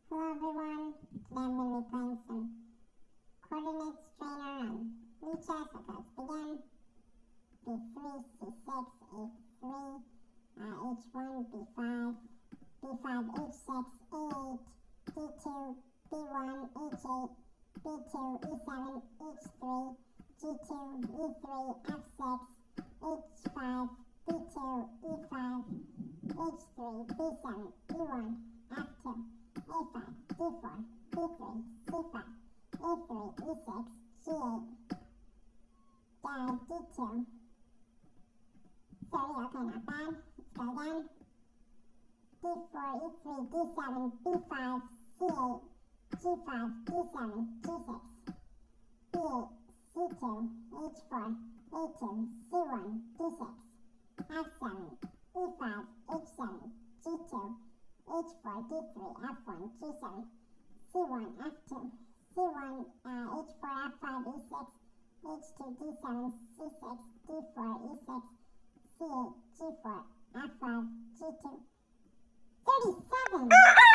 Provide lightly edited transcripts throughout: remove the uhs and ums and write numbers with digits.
Hello everyone, today I'm going to be playing some coordinates trainer on Lichess. Okay, let's begin. B3, C6, A3, H1, B5, B5, H6, A8, D2, B1, H8, B2, E7, H3, G2, E3, F6, H5, B2, E5, H3, B7, E1, F2, A5, D4, B3, C5, A3, E6, G8, D2, 30, okay, not bad. Let's go again. D4, E3, D7, B5, C8, G5, D7, G6, B8, C2, H4, A2, C1, D6, F7, E5, H7, G2, H4, D3, F1, G7, C1, F2, C1, H4, F5, E6, H2, D7, C6, D4, E6, C8, G4, F5, G2. 37!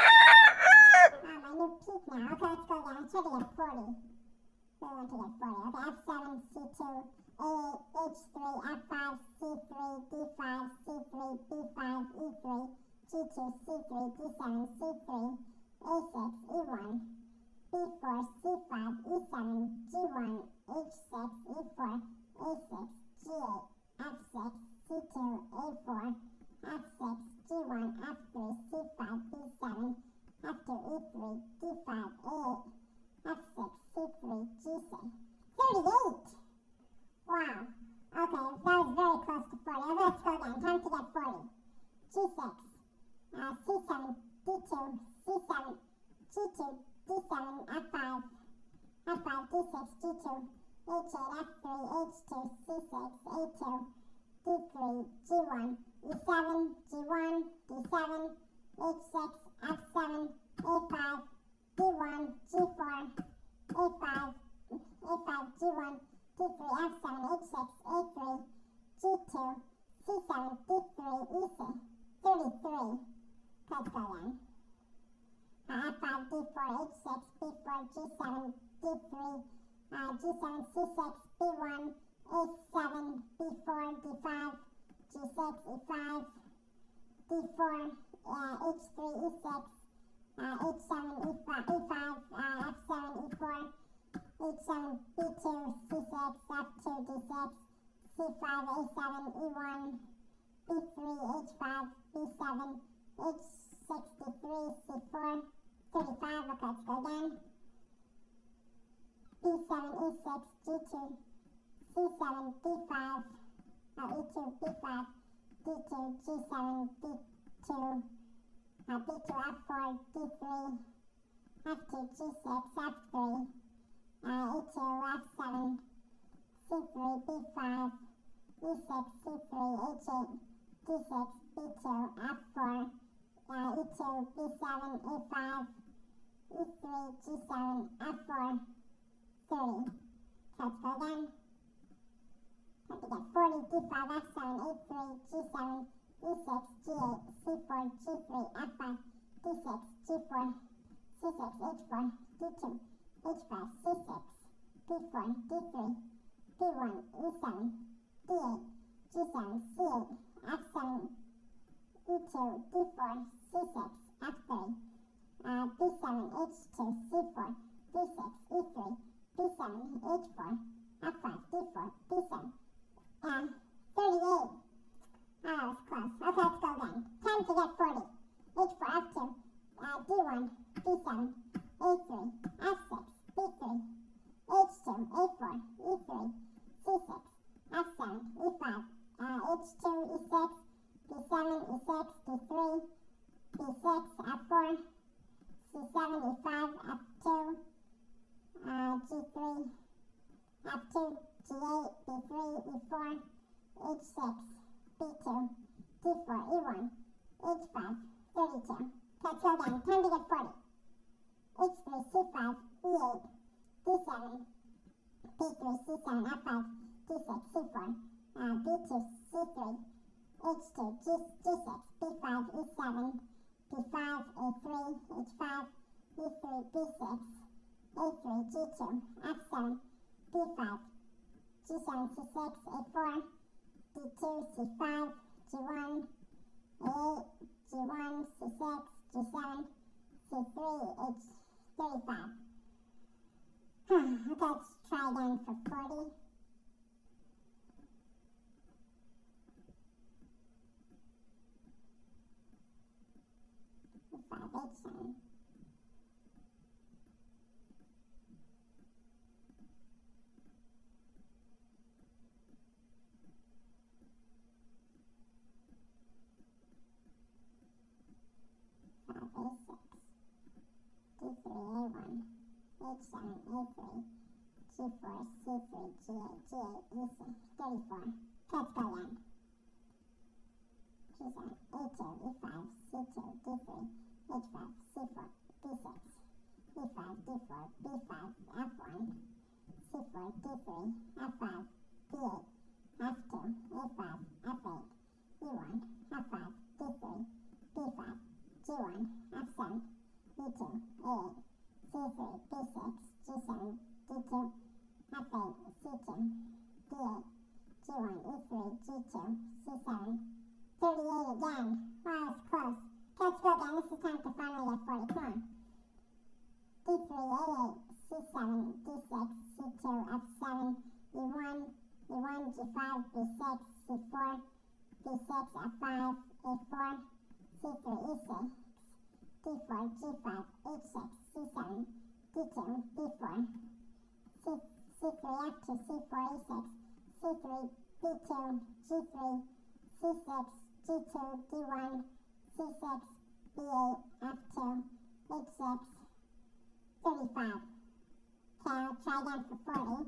My new peak now. Okay, let's go again. I tried to get 40. Really want to get 40. Okay, F7, C2, A8, H3, F5, C3, D5, C3, B5, E3, G2, C3, D7, C3, A6, E1, B4, C5, E7, G1, H6, E4, A6, G8, F6, C2, A4, F6, G1, F3, C5, B7, F2, E3, D5, A8, F6, C3, G6. 38! Wow. Okay, that was very close to 40. Okay, let's go again. Time to get 40. G6, C7, D2, C7, G2, D7, F5, F5, D6, G2, H8, F3, H2, C6, A2, D3, G1, E7, G1, D7, H6, F7, A5, D1, G4, A5, A5, G1, D3, F7, H6, A3, G2, C7, D3, E6, 33. Let's go again. F5, D4, H6, B4, G7, D3, G7, C6, B1, A7, B4, D5, G6, E5, D4, H3, E6, H7, E5, F7, E4, H7, B2, C6, F2, D6, C5, A7, E1, B3, H5, B7, H6, D3, C4, 35, okay, let's go again. B7, E6, G2, C7, D5, E2, B5, D2, G7, D2, B2, F4, D3, F2, G6, F3, E2, F7, C3, B5, E6, C3, H8, D6, B2, F4, E2, B7, A5, E3, G7, F4, 30. Let's go again. Have to get 40, D5, F7, A3, G7, E6, G8, C4, G3, F5, D6, G4, C6, H4, D2, H5, C6, B4, D3, B1, E7, D8, G7, C8, F7, E2, D4, C6, F3, B7, H2, C4, D6, E3, B7, H4, F5, D4, B7, 38. That was close. Okay, let's go again. Time to get 40. H4, F2, D1, B7, A3, F6, B3, H2, A4, E3, C6, F7, E5, H2, E6, B7, E6, D3, B6, F4, C7, E5, F2, G3, F2, G8, B3, E4, H6, B2, D4, E1, H5, 32. Let's go again. Time to get 40. H3, C5, E8, D7, B3, C7, F5, D6, C4, B2, C3, H2, G6, B5, E7, B5, A3, H5, E3, B6, A3, G2, F7, B5, G7, C6, A4, D2, C5, G1, A8, G1, C6, G7, C3, H35. Let's try again for 40. E5, H7. A6, D3, A1, H7, A3, G4, C3, G8, G8, E6, 34. Let's go again. G7, A2, E5, C2, D3, H5, C4, B6, E5, D4, B5, F1, C4, D3, F5, B8, F2, A5, F8, E1, F5, D3, B5, G1, F7, E2, A8, C3, B6, G7, D2, F8, C2, D8, G1, E3, G2, C7, 38 again. Wow, it's close. Let's go again. This is time to finally get 40. Come on. D3, A8, C7, D6, C2, F7, E1, E1, G5, B6, C4, B6, F5, A4, C3, E6, D4, G5, H6, C7, D2, D4, C3, F2, C4, E6, C3, B2, G3, C6, G2, D1, C6, B8, F2, H6, 35. Okay, I'll try again for 40.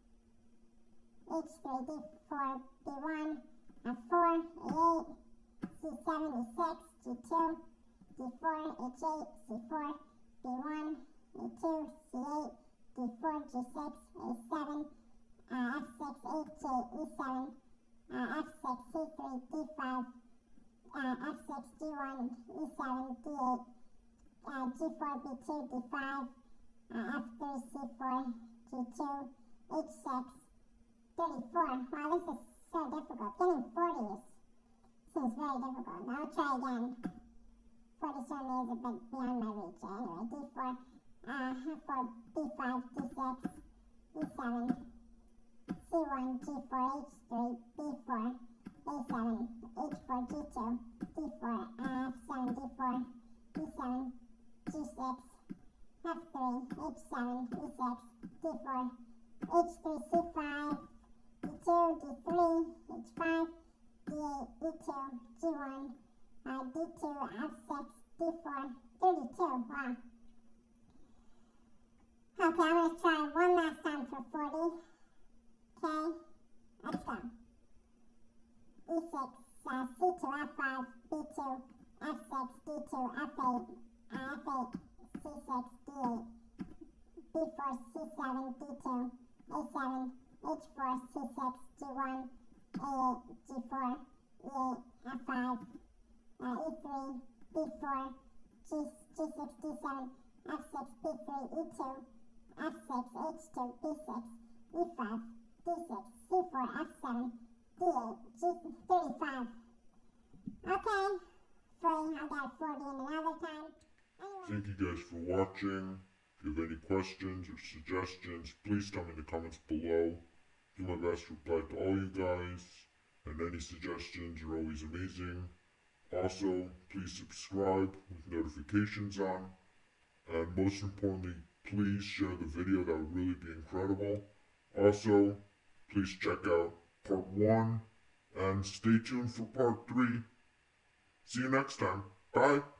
H3, D4, B1, F4, A8, C7, E6, G2, D4, H8, C4, B1, A2, C8, D4, G6, A7, F6, H8, E7, F6, C3, D5, F6, G1, E7, D8, G4, B2, D5, F3, C4, G2, H6, 34. Wow, this is so difficult. Getting 40 seems very difficult. Now I'll try again. 40 certainly is a bit beyond my reach. Anyway, D4, F4, B5, D6, E7, C1, G4, H3, B4, A7, H4, G2, D4, F7, D4, E7, G6, F3, H7, E6, D4, H3, C5, D2, D3, H5, D8, E2, G1, D2, F6, D4, 32. Wow. Okay, I'm going to try one last time for 40. Okay, let's go. E6, C2, F5, B2, F6, D2, F8, F8, C6, D8, B4, C7, D2, A7, H4, C6, G1, A8, G4, E8, F5, E3, B4, G6, D7, F6, B3, E2, F6, H2, B6, E5, D6, C4, F7, D8, G35. Okay, free. I got 40 in another time. Thank you guys for watching. If you have any questions or suggestions, please tell me in the comments below. Do my best to reply to all you guys, and any suggestions are always amazing. Also, please subscribe with notifications on, and most importantly, please share the video. That would really be incredible. Also, please check out part 1 and stay tuned for part 3. See you next time. Bye.